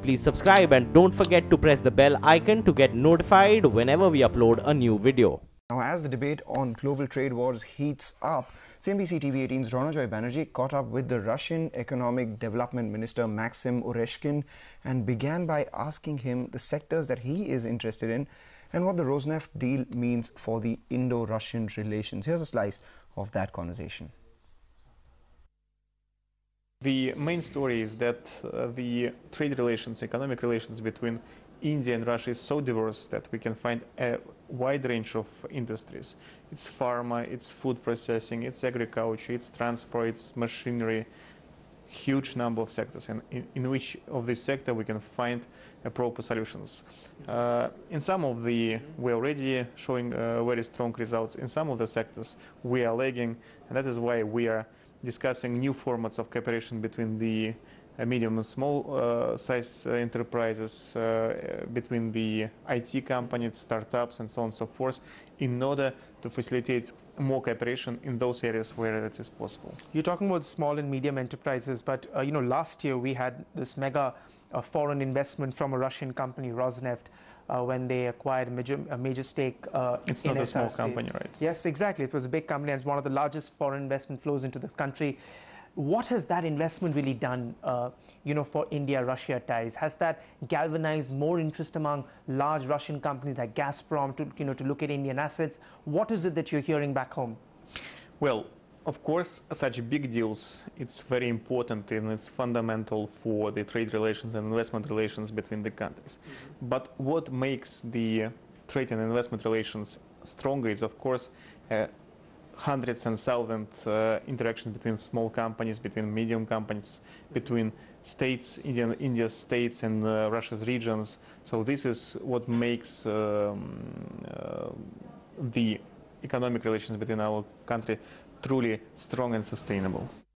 please subscribe and don't forget to press the bell icon to get notified whenever we upload a new video. Now, as the debate on global trade wars heats up, CNBC TV18's Ronojoy Bannerjee caught up with the Russian Economic Development Minister Maxim Oreshkin and began by asking him the sectors that he is interested in and what the Rosneft deal means for the Indo-Russian relations. Here's a slice of that conversation. The main story is that the trade relations, economic relations between India and Russia is so diverse that we can find a wide range of industries. It's pharma, it's food processing, it's agriculture, it's transport, it's machinery, huge number of sectors, and in which of this sector we can find proper solutions. In some of the, we're already showing very strong results. In some of the sectors we are lagging, and that is why we are discussing new formats of cooperation between the medium and small size enterprises, between the IT companies, startups, and so on and so forth, in order to facilitate more cooperation in those areas where it is possible. You're talking about small and medium enterprises, but last year we had this mega foreign investment from a Russian company, Rosneft, when they acquired a major stake it's in not a SRC. small company, right? Yes, exactly. It was a big company, and it's one of the largest foreign investment flows into the country. What has that investment really done, for India-Russia ties? Has that galvanized more interest among large Russian companies like Gazprom to look at Indian assets? What is it that you're hearing back home? Well, of course, such big deals, it's very important and it's fundamental for the trade relations and investment relations between the countries. But what makes the trade and investment relations stronger is, of course, hundreds and thousands interactions between small companies, between medium companies, between states, India's states and Russia's regions. So this is what makes the economic relations between our country truly strong and sustainable.